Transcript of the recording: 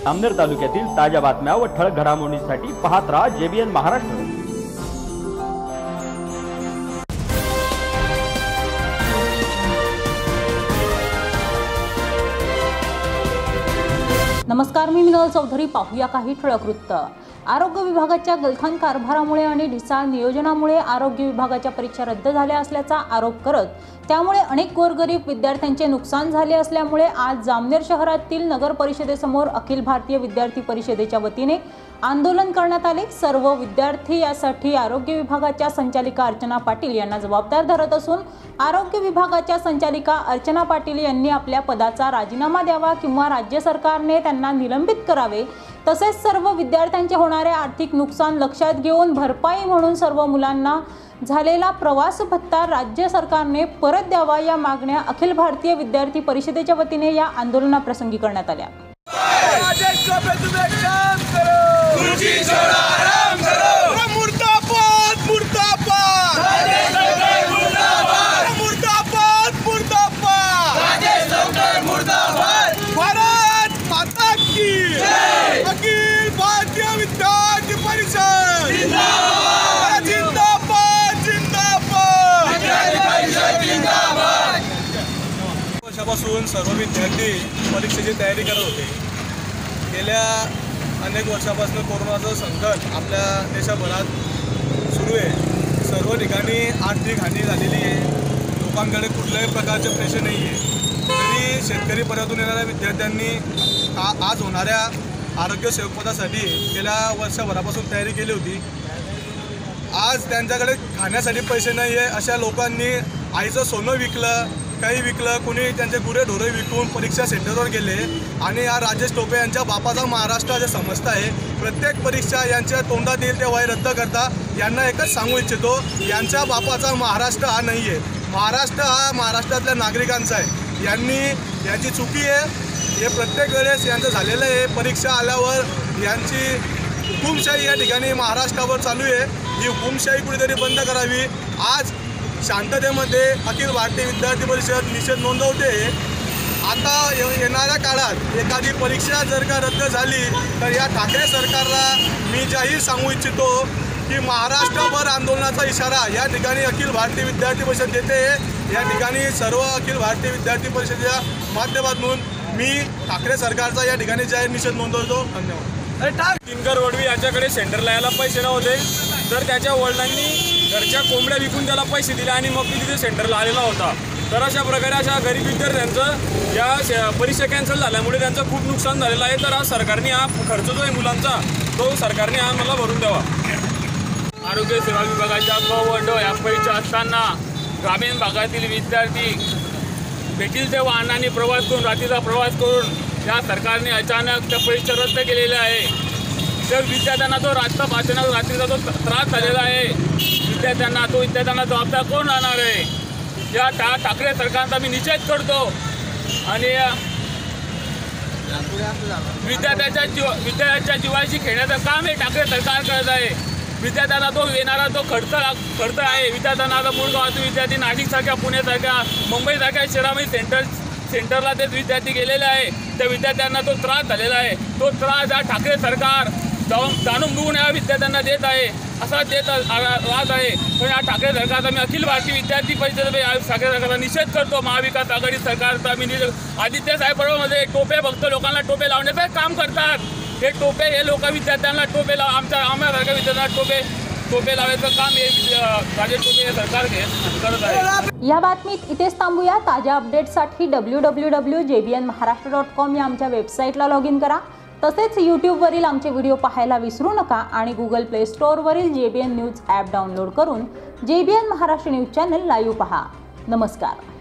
जामनेर तालुक्यातील ताज्या बातम्या व ठळक घडामोडींसाठी पाहत राहा JBN महाराष्ट्र। नमस्कार, मी मिनल चौधरी। पाहूया काही ठळक वृत्त। आरोग्य विभागाच्या गलथान कारभारामुळे आणि ढिसाळ नियोजनामुळे आरोग्य विभागाच्या परीक्षा रद्द झाल्या असल्याचा आरोप करत त्यामुळे अनेक गोरगरीब विद्यार्थ्यांचे नुकसान झाले असल्यामुळे आज जामनेर शहरातील नगर परिषदेसमोर अखिल भारतीय विद्यार्थी परिषदेच्या वतीने आंदोलन करण्यात आले। सर्व विद्यार्थी यासाठी आरोग्य विभागाच्या संचालिका अर्चना पाटील यांना जबाबदार धरत असून आरोग्य विभागाच्या संचालिका अर्चना पाटील यांनी आपल्या पदाचा राजीनामा द्यावा किंवा राज्य सरकारने त्यांना निलंबित करावे। तसेच सर्व विद्यार्थ्यांचे होणारे आर्थिक नुकसान लक्षात घेऊन भरपाई म्हणून सर्व मुलांना झालेला प्रवास भत्ता राज्य सरकारने परत द्यावा या मागण्या अखिल भारतीय विद्यार्थी परिषदेच्या वतीने या आंदोलनाप्रसंगी करण्यात आल्या। वर्षापासून सर्व विद्यार्थी परीक्षेची तयारी करत होते। गेल्या अनेक वर्षापासून कोरोनाचं संकट आपल्या देशभरात सुरू आहे। सर्व ठिकाणी आर्थिक हानी झालेली आहे। लोकांकडे कुठल्याही प्रकारचे पैसे नाही आहे। तरी शेतकरी पर्यातून येणाऱ्या विद्यार्थ्यांनी आज होणाऱ्या आरोग्य सेवकपदासाठी गेल्या वर्षभरापासून तयारी केली होती। आज त्यांच्याकडे खाण्यासाठी पैसे नाही आहे। अशा लोकांनी आईचं सोनं विकलं, काही विकलं, कोणी त्यांचे गुरेढोरे विकून परीक्षा सेंटरवर गेले। आणि या राजेश टोपे यांच्या बापाचा महाराष्ट्र जे संस्था आहे, प्रत्येक परीक्षा यांच्या तोंडात येईल तेव्हा रद्द करता। यांना एकच सांगू इच्छितो, यांच्या बापाचा महाराष्ट्र हा नाही आहे। महाराष्ट्र हा महाराष्ट्रातल्या नागरिकांचा आहे। यांची चुकी आहे। हे प्रत्येक वेळेस यांचं झालेलं आहे। परीक्षा आल्यावर यांची हुकुमशाही या ठिकाणी महाराष्ट्रावर चालू आहे। ही हुकुमशाही कुठेतरी बंद करावी। आज शांततेमध्ये अखिल भारतीय विद्यार्थी परिषद निषेध नोंदवते। आता येणाऱ्या काळात एखादी परीक्षा जर का रद्द झाली तर या ठाकरे सरकारला मी जाहीर सांगू इच्छितो की महाराष्ट्रभर आंदोलनाचा इशारा या ठिकाणी अखिल भारतीय विद्यार्थी परिषद देते। या ठिकाणी सर्व अखिल भारतीय विद्यार्थी परिषदेच्या माध्यमातून मी ठाकरे सरकारचा या ठिकाणी जाहीर निषेध नोंदवतो। धन्यवाद। दिनकर वडवी याच्याकडे सेंटरला यायला पैसे नव्हते, तर त्याच्या वडिलांनी घरच्या कोंबड्या विकून त्याला पैसे दिले आणि मग तिथे सेंटरला आलेला होता। तर अशा प्रकारे अशा गरीब विद्यार्थ्यांचं या परीक्षा कॅन्सल झाल्यामुळे त्यांचं खूप नुकसान झालेलं आहे। तर आज सरकारने हा खर्च जो आहे मुलांचा तो सरकारने आम्हाला भरून द्यावा। आरोग्य सेवा विभागाच्या क व या परीक्षा असताना ग्रामीण भागातील विद्यार्थी भेटील त्या वाहनाने प्रवास करून रात्रीचा प्रवास करून या सरकारने अचानक त्या परीक्षा रद्द केलेल्या आहे। तर विद्यार्थ्यांना तो रात्रीचा जो त्रास झालेला आहे, विद्यार्थ्यांना जबाबदार कोण राहणार आहे? या ठाकरे सरकारचा मी निषेध करतो आणि विद्यार्थ्यांच्या जीवाशी खेळण्याचं काम हे ठाकरे सरकार करत आहे। विद्यार्थ्यांना तो येणारा जो खर्च आहे, विद्यार्थ्यांना आता मूळ गावातील विद्यार्थी नाशिकसारख्या, पुण्यासारख्या, मुंबईसारख्या शहरामध्ये सेंटरला ते विद्यार्थी गेलेले आहे। त्या विद्यार्थ्यांना तो त्रास झालेला आहे। तो त्रास हा ठाकरे सरकार जाणून बघून या विद्यार्थ्यांना देत आहे, असा देत राहत आहे। पण या ठाकरे सरकारचा मी अखिल भारतीय विद्यार्थी परिषद ठाकरे सरकारचा निषेध करतो। महाविकास आघाडी सरकारचा मी आदित्य साहेब बरोबरमध्ये टोपे फक्त लोकांना टोपे लावण्याचं काम करतात। हे टोपे हे लोक विद्यार्थ्यांना टोपे आम्हासारख्या विद्यार्थ्यांना टोपे लावायचं काम हे राजेश टोपे हे सरकार करत आहे। या बातमीत इथेच थांबूया। ताज्या अपडेट्ससाठी www.jbnmaharashtra.com या आमच्या वेबसाईटला लॉग इन करा। तसेच यूट्यूबवरील आमचे व्हिडिओ पाहायला विसरू नका आणि गुगल प्ले स्टोअरवरील JBN न्यूज ॲप डाउनलोड करून JBN Maharashtra news channel live पहा। नमस्कार।